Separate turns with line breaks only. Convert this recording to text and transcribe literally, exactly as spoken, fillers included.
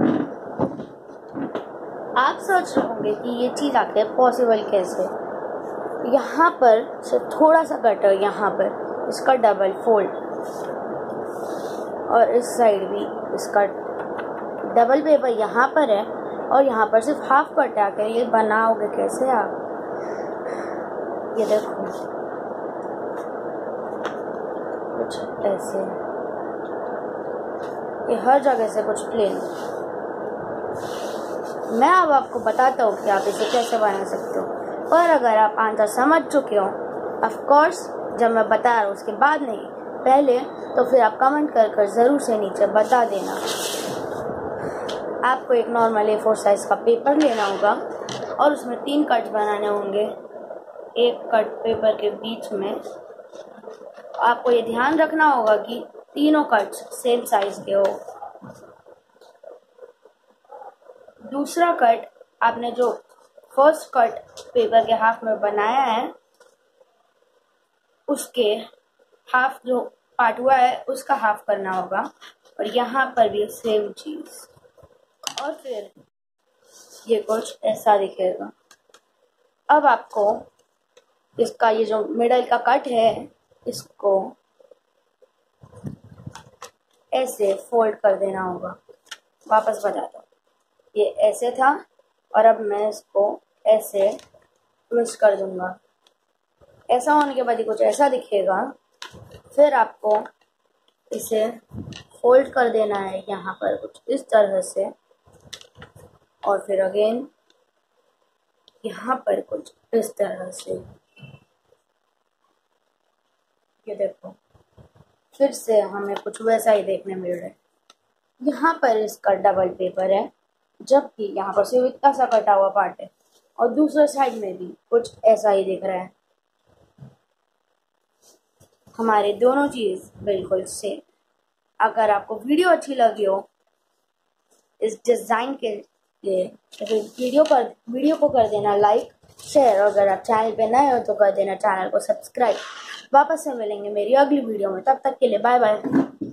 आप सोच रहे होंगे कि ये चीज़ आखिर पॉसिबल कैसे। यहाँ पर सिर्फ थोड़ा सा कट है, यहाँ पर इसका डबल फोल्ड, और इस साइड भी इसका डबल पेपर यहाँ पर है और यहाँ पर सिर्फ हाफ कट है। आकर ये बनाओगे कैसे आप? ये देखो कुछ ऐसे, ये हर जगह से कुछ प्लेन। मैं अब आपको बताता हूँ कि आप इसे कैसे बना सकते हो, पर अगर आप आंसर समझ चुके हो, ऑफ कोर्स जब मैं बता रहा हूँ उसके बाद नहीं, पहले, तो फिर आप कमेंट कर कर ज़रूर से नीचे बता देना। आपको एक नॉर्मल ए फोर साइज़ का पेपर लेना होगा और उसमें तीन कट बनाने होंगे, एक कट पेपर के बीच में। आपको ये ध्यान रखना होगा कि तीनों कट सेम साइज के हो। दूसरा कट आपने जो फर्स्ट कट पेपर के हाफ में बनाया है, उसके हाफ जो पार्ट हुआ है उसका हाफ करना होगा, और यहाँ पर भी सेम चीज़। और फिर ये कुछ ऐसा दिखेगा। अब आपको इसका ये जो मिडल का कट है, इसको ऐसे फोल्ड कर देना होगा। वापस बताता हूँ, ये ऐसे था और अब मैं इसको ऐसे ट्विस्ट कर दूंगा। ऐसा होने के बाद ये कुछ ऐसा दिखेगा। फिर आपको इसे फोल्ड कर देना है यहाँ पर कुछ इस तरह से, और फिर अगेन यहाँ पर कुछ इस तरह से। ये देखो फिर से हमें कुछ वैसा ही देखने मिल रहा है। यहाँ पर इसका डबल पेपर है, जबकि यहाँ पर सिर्फ इतना सा कटा हुआ पार्ट है, और दूसरे साइड में भी कुछ ऐसा ही दिख रहा है। हमारे दोनों चीज़ बिल्कुल सेम। अगर आपको वीडियो अच्छी लगी हो इस डिज़ाइन के लिए, तो फिर वीडियो कर वीडियो को कर देना लाइक, शेयर, और अगर आप चैनल पे नए हो तो कर देना चैनल को सब्सक्राइब। वापस से मिलेंगे मेरी अगली वीडियो में, तब तक के लिए बाय बाय।